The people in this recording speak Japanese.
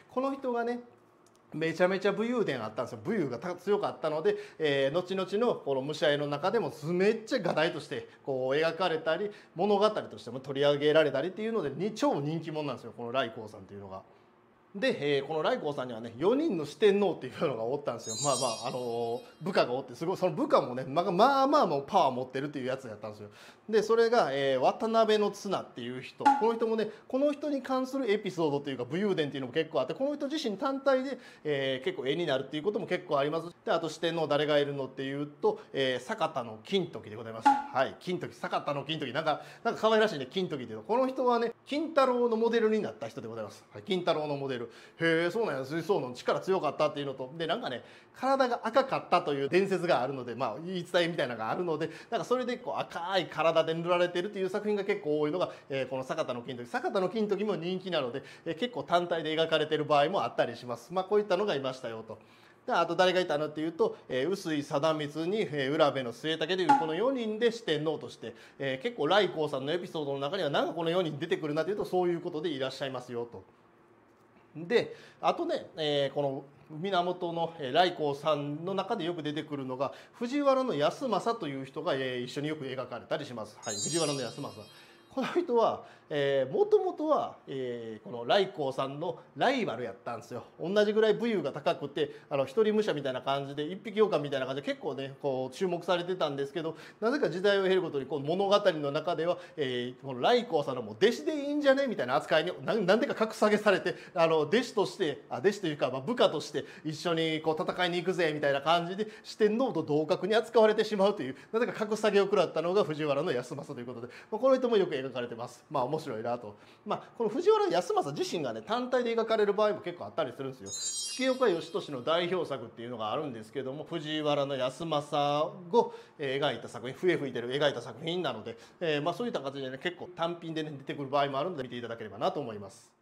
この人がねめちゃめちゃ武勇伝あったんですよ。武勇が強かったので、後々のこの武者絵の中でもめっちゃ画題としてこう描かれたり物語としても取り上げられたりっていうので超人気者なんですよ、この頼光さんっていうのが。で、この頼光さんにはね4人の四天王っていうのがおったんですよ。部下がおって、すごいその部下もねまあもうパワー持ってるっていうやつやったんですよ。でそれが、渡辺綱っていう人、この人もねこの人に関するエピソードっていうか武勇伝っていうのも結構あって、この人自身単体で、結構絵になるっていうことも結構あります。であと四天王誰がいるのっていうと、坂田の金時でございます。はい、金時、坂田の金時、なんか可愛らしいね、金時っていうの。この人はね金太郎のモデルになった人でございます。はい、金太郎のモデル。へえ、そうなんや、水槽の力強かったっていうのと、でなんかね体が赤かったという伝説があるので、まあ言い伝えみたいなのがあるので、なんかそれでこう赤い体で塗られてるっていう作品が結構多いのが、この坂田の金時。坂田の金時も人気なので、結構単体で描かれてる場合もあったりします。まあこういったのがいましたよと。であと誰がいたのっていうと、臼井貞光に、浦部の末武というこの4人で四天王として、結構頼光さんのエピソードの中にはなんかこの4人出てくるなというと、そういうことでいらっしゃいますよと。であとね、この源の頼光さんの中でよく出てくるのが藤原康政という人が、一緒によく描かれたりします。はい、藤原康政。この人はもともとは、この頼光さんのライバルやったんですよ。同じぐらい武勇が高くて一人武者みたいな感じで一匹狼みたいな感じで結構ねこう注目されてたんですけど、なぜか時代を経るごとにこの物語の中では、この頼光さんのもう弟子でいいんじゃねみたいな扱いになんでか格下げされて、弟子として弟子というか、部下として一緒にこう戦いに行くぜみたいな感じで四天王と同格に扱われてしまうという、なぜか格下げを食らったのが藤原康政ということで、この人もよく描かれてます。まあ面白いなと。この藤原康政自身がね単体で描かれる場合も結構あったりするんですよ。月岡義俊の代表作っていうのがあるんですけども、藤原康政を描いた作品、笛吹いてる描いた作品なので、そういった形でね結構単品でね出てくる場合もあるので見ていただければなと思います。